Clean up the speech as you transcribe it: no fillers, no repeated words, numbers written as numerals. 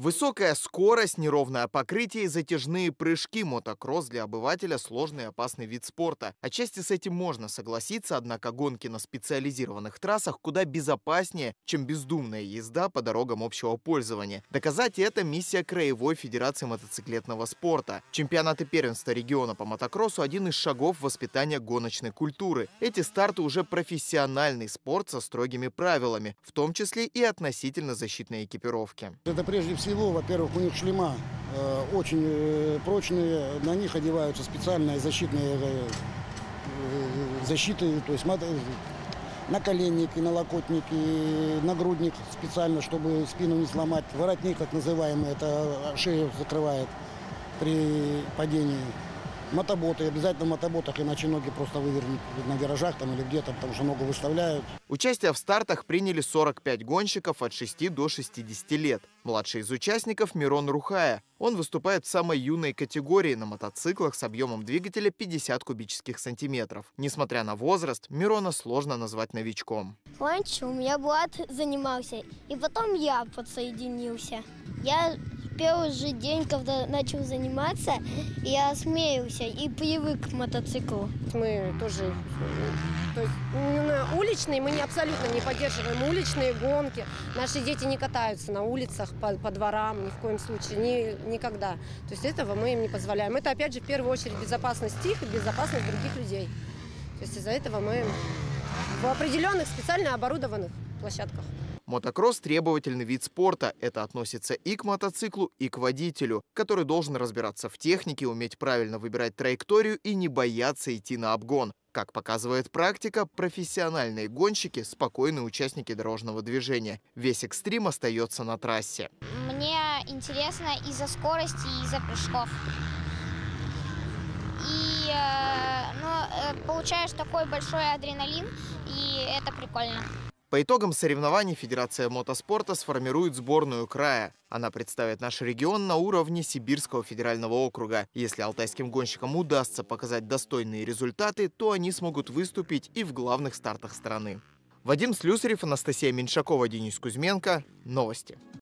Высокая скорость, неровное покрытие и затяжные прыжки. Мотокросс для обывателя – сложный и опасный вид спорта. Отчасти с этим можно согласиться, однако гонки на специализированных трассах куда безопаснее, чем бездумная езда по дорогам общего пользования. Доказать это – миссия Краевой Федерации мотоциклетного спорта. Чемпионаты первенства региона по мотокроссу – один из шагов воспитания гоночной культуры. Эти старты уже профессиональный спорт со строгими правилами, в том числе и относительно защитной экипировки. Это прежде всего, во-первых, у них шлема очень прочные, на них одеваются специальные защитные защиты, то есть наколенники, налокотники, нагрудник специально, чтобы спину не сломать. Воротник, так называемый, это шею закрывает при падении. Мотоботы, обязательно в мотоботах, иначе ноги просто вывернут на виражах там или где-то, потому что ногу выставляют. Участие в стартах приняли 45 гонщиков от 6 до 60 лет. Младший из участников Мирон Рухая. Он выступает в самой юной категории на мотоциклах с объемом двигателя 50 кубических сантиметров. Несмотря на возраст, Мирона сложно назвать новичком. Раньше у меня брат занимался, и потом я подсоединился. Я первый же день, когда начал заниматься, я смеялся и привык к мотоциклу. Мы тоже, то есть, уличные, мы абсолютно не поддерживаем уличные гонки. Наши дети не катаются на улицах, по дворам, ни в коем случае, никогда. То есть этого мы им не позволяем. Это, опять же, в первую очередь безопасность их и безопасность других людей. То есть из-за этого мы в определенных специально оборудованных площадках. Мотокросс – требовательный вид спорта. Это относится и к мотоциклу, и к водителю, который должен разбираться в технике, уметь правильно выбирать траекторию и не бояться идти на обгон. Как показывает практика, профессиональные гонщики – спокойные участники дорожного движения. Весь экстрим остается на трассе. Мне интересно из-за скорости и из-за прыжков. И получаешь такой большой адреналин, и это прикольно. По итогам соревнований Федерация мотоспорта сформирует сборную края. Она представит наш регион на уровне Сибирского федерального округа. Если алтайским гонщикам удастся показать достойные результаты, то они смогут выступить и в главных стартах страны. Вадим Слюсарев, Анастасия Меньшакова, Денис Кузьменко. Новости.